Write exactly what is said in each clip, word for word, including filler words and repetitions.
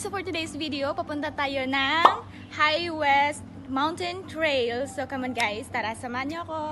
So for today's video, papunta tayo ng High West Mountain Trail. So come on guys, tara, samahan niyo ako.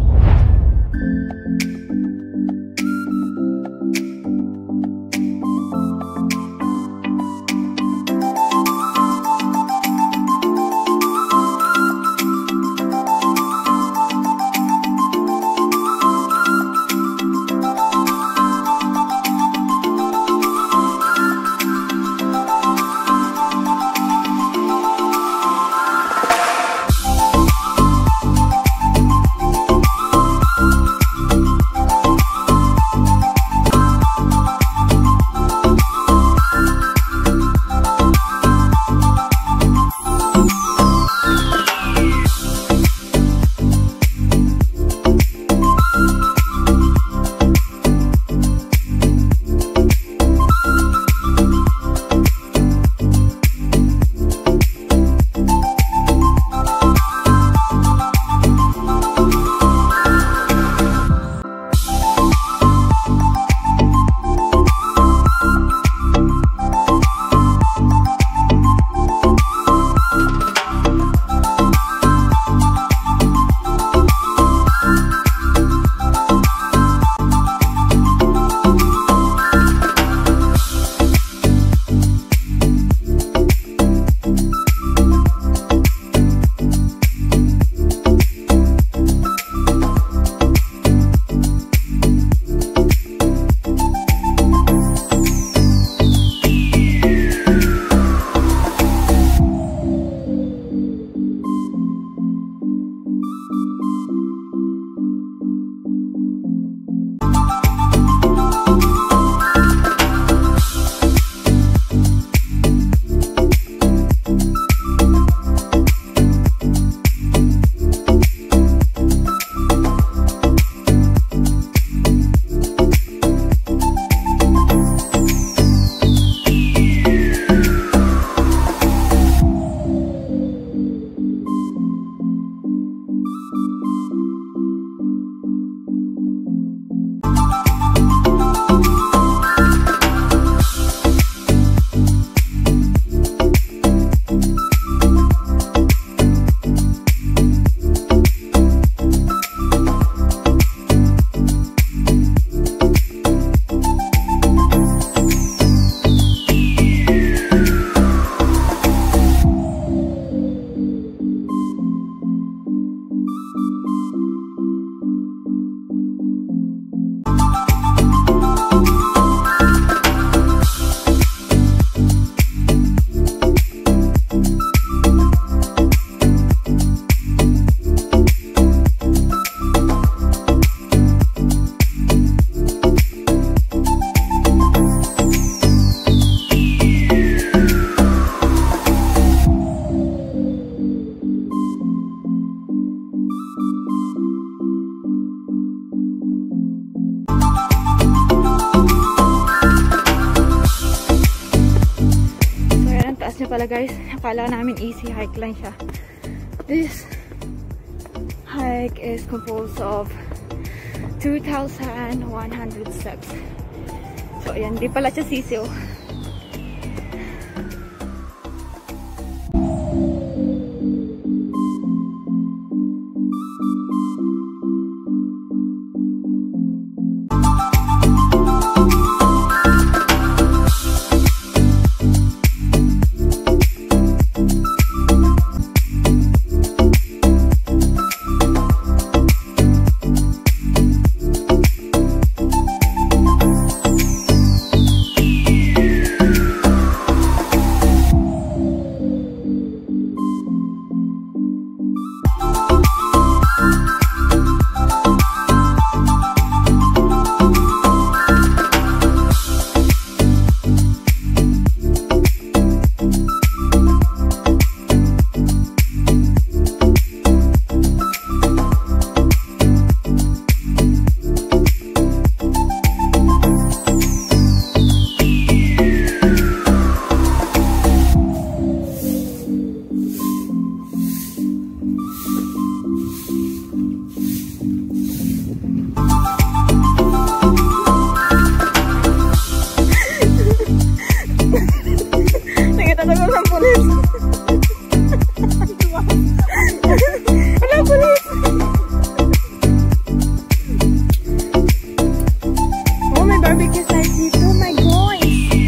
Pala guys, akala namin easy hike lang siya. This hike is composed of two thousand one hundred steps. So ayan, di pala siya sisiw. Yeah. Natagal ng pulis. Wala pulis. Oh, may barbecue site dito. My God.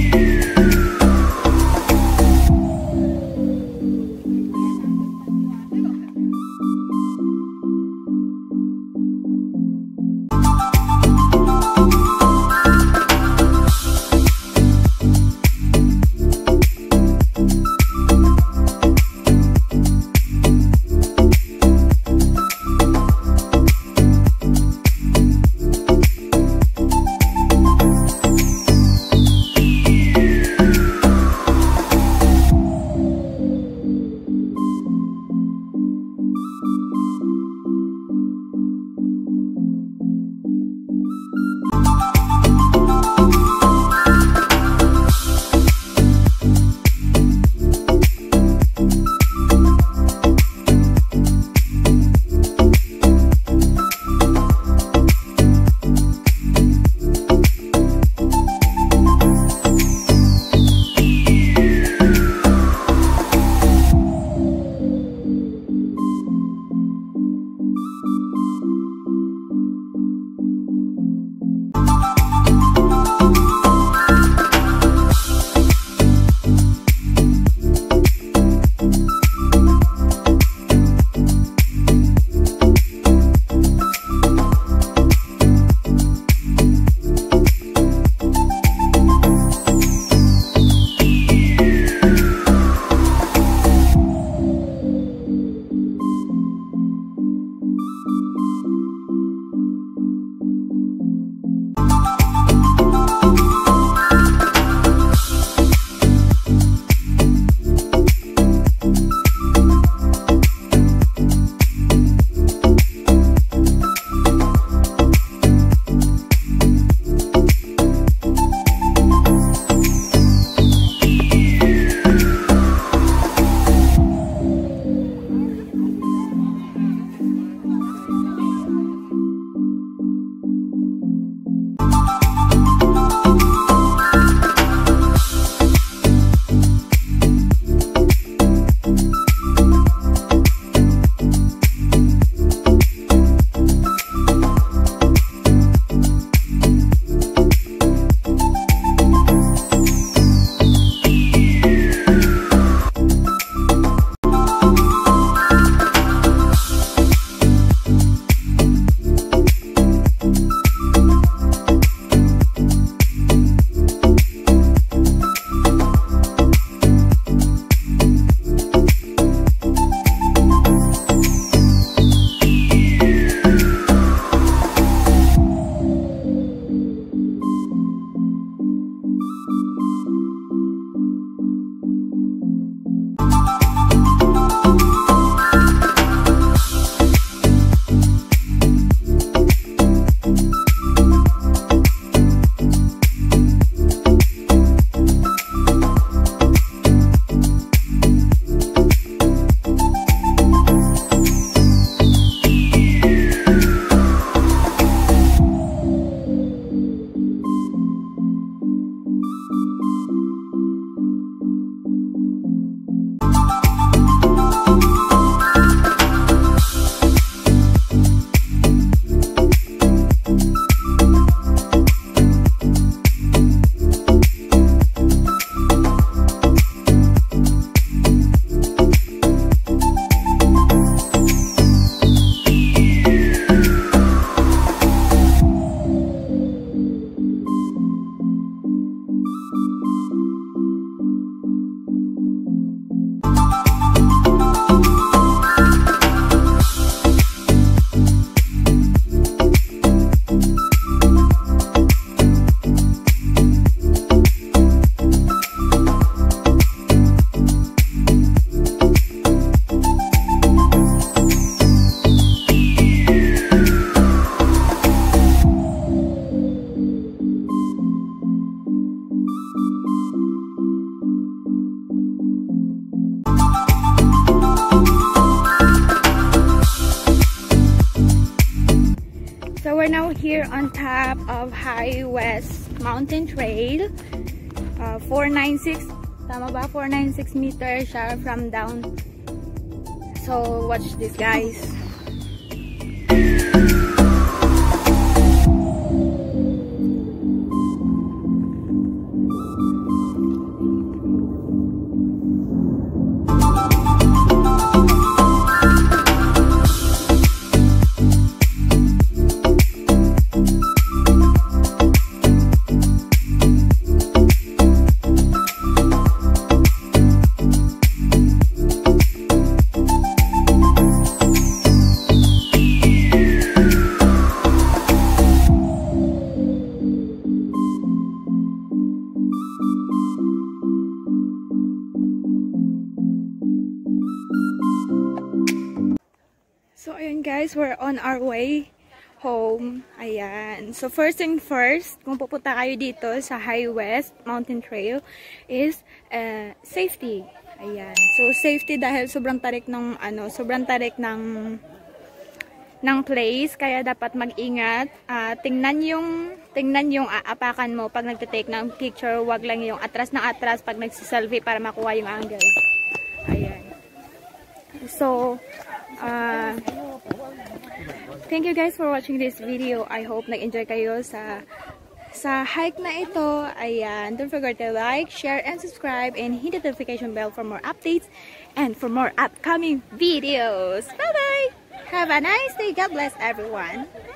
we're now here on top of High West Mountain Trail, uh, four ninety-six Tama ba? four ninety-six meters siya from down. So, watch this, guys. So, ayun guys, we're on our way home. Ayan. So, first thing first, kung pupunta kayo dito sa High West Mountain Trail is uh, safety. Ayan. So, safety dahil sobrang tarik ng, ano, sobrang tarik ng, ng place. Kaya dapat mag-ingat. Uh, tingnan yung, tingnan yung aapakan mo pag nagtitake ng picture. Wag lang yung atras ng atras pag nagsiselfie para makuha yung angle. Ayan. So, Uh, thank you guys for watching this video. I hope nag-enjoy kayo sa sa hike na ito. Ayan, don't forget to like, share, and subscribe, and hit the notification bell for more updates and for more upcoming videos. Bye bye. Have a nice day. God bless everyone.